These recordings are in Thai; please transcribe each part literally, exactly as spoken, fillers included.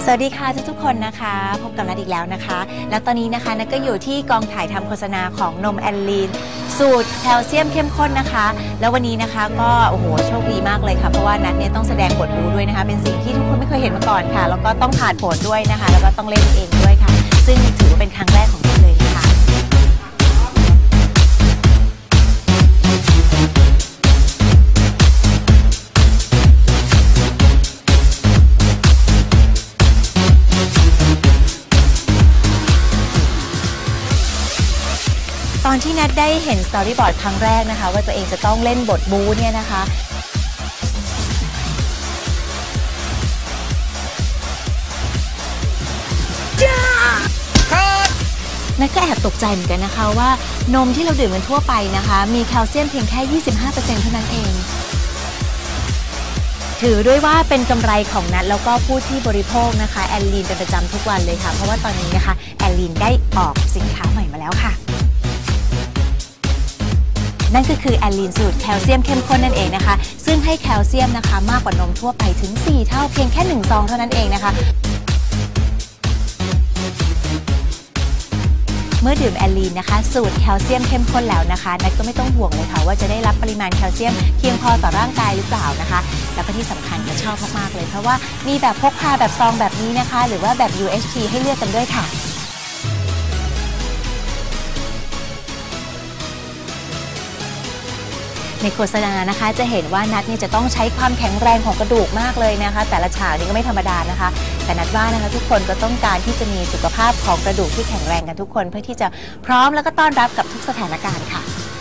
สวัสดีค่ะทุกๆคนนะคะพบกับนัทอีกแล้วนะคะแล้วตอนนี้นะคะนัทก็อยู่ที่กองถ่ายทำโฆษณาของนมแอลลีนสูตรแคลเซียมเข้มข้นนะคะแล้ววันนี้นะคะก็โอ้โหโชคดีมากเลยค่ะเพราะว่านัทเนี่ยต้องแสดงบทบูด้วยนะคะเป็นสิ่งที่ทุกคนไม่เคยเห็นมาก่อนค่ะแล้วก็ต้องผ่านโผลด้วยนะคะแล้วก็ต้องเล่นเองด้วยค่ะซึ่งถือว่าเป็นครั้งแรกของนัทเลยนะคะตอนที่นัทได้เห็นสตอรี่บอร์ดครั้งแรกนะคะว่าตัวเองจะต้องเล่นบทบู๊เนี่ยนะคะนัทก็แอบตกใจเหมือนกันนะคะว่านมที่เราดื่มกันทั่วไปนะคะมีแคลเซียมเพียงแค่ ยี่สิบห้าเปอร์เซ็นต์ เท่านั้นเองถือด้วยว่าเป็นกำไรของนัทแล้วก็ผู้ที่บริโภคนะคะแอลลีนเป็นประจำทุกวันเลยค่ะเพราะว่าตอนนี้นะคะแอลลีนได้ออกสินค้าใหม่มาแล้วค่ะนั่นก็คือแอลลีนสูตรแคลเซียมเข้มข้นนั่นเองนะคะซึ่งให้แคลเซียมนะคะมากกว่านมทั่วไปถึงสี่เท่าเพียงแค่หนึ่งซองเท่านั้นเองนะคะเมื่อดื่มแอลลีนนะคะสูตรแคลเซียมเข้มข้นแล้วนะคะนัทก็ไม่ต้องห่วงเลยค่ะว่าจะได้รับปริมาณแคลเซียมเพียงพอต่อร่างกายหรือเปล่านะคะแล้วก็ที่สำคัญก็ชอบมากๆเลยเพราะว่ามีแบบพกพาแบบซองแบบนี้นะคะหรือว่าแบบ ยู เอช ที ให้เลือกกันด้วยค่ะในโฆษณานะคะจะเห็นว่านัทนี่จะต้องใช้ความแข็งแรงของกระดูกมากเลยนะคะแต่ละฉากนี่ก็ไม่ธรรมดานะคะแต่นัทว่านะคะทุกคนก็ต้องการที่จะมีสุขภาพของกระดูกที่แข็งแรงกันทุกคนเพื่อที่จะพร้อมแล้วก็ต้อนรับกับทุกสถานการณ์ค่ะ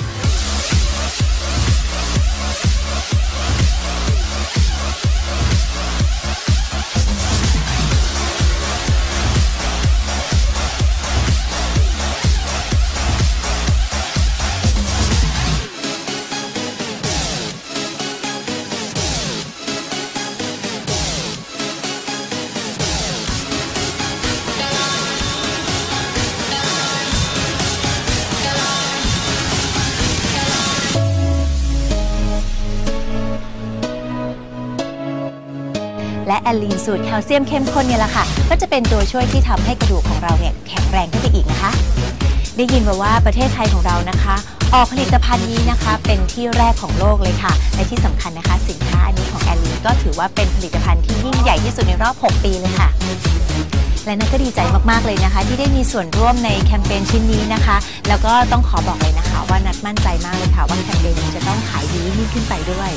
และแอลลีนสูตรแคลเซียมเข้มข้นเนี่ยแหละค่ะก็จะเป็นตัวช่วยที่ทำให้กระดูกของเราเนี่ยแข็งแรงขึ้นไปอีกนะคะได้ยินมาว่าประเทศไทยของเรานะคะออกผลิตภัณฑ์นี้นะคะเป็นที่แรกของโลกเลยค่ะและที่สำคัญนะคะสินค้าอันนี้ของแอลลีนก็ถือว่าเป็นผลิตภัณฑ์ที่ยิ่งใหญ่ที่สุดในรอบหกปีเลยค่ะและนัทก็ดีใจมากๆเลยนะคะที่ได้มีส่วนร่วมในแคมเปญชิ้นนี้นะคะแล้วก็ต้องขอบอกเลยนะคะว่านัทมั่นใจมากเลยค่ะว่าแคมเปญนี้จะต้องขายดียิ่งขึ้นไปด้วย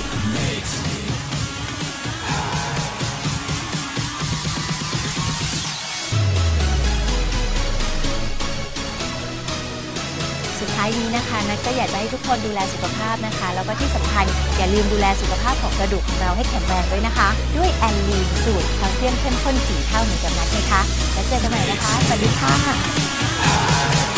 สุดท้ายนี้นะคะนัทก็อยากจะให้ทุกคนดูแลสุขภาพนะคะแล้วก็ที่สำคัญอย่าลืมดูแลสุขภาพของกระดูกของเราให้แข็งแรงด้วยนะคะด้วยแอลลีนสูตรแคลเซียมเข้มข้นสี่เท่าเหมือนกับนัทนะคะแล้วเจอกันใหม่นะคะสวัสดีค่ะ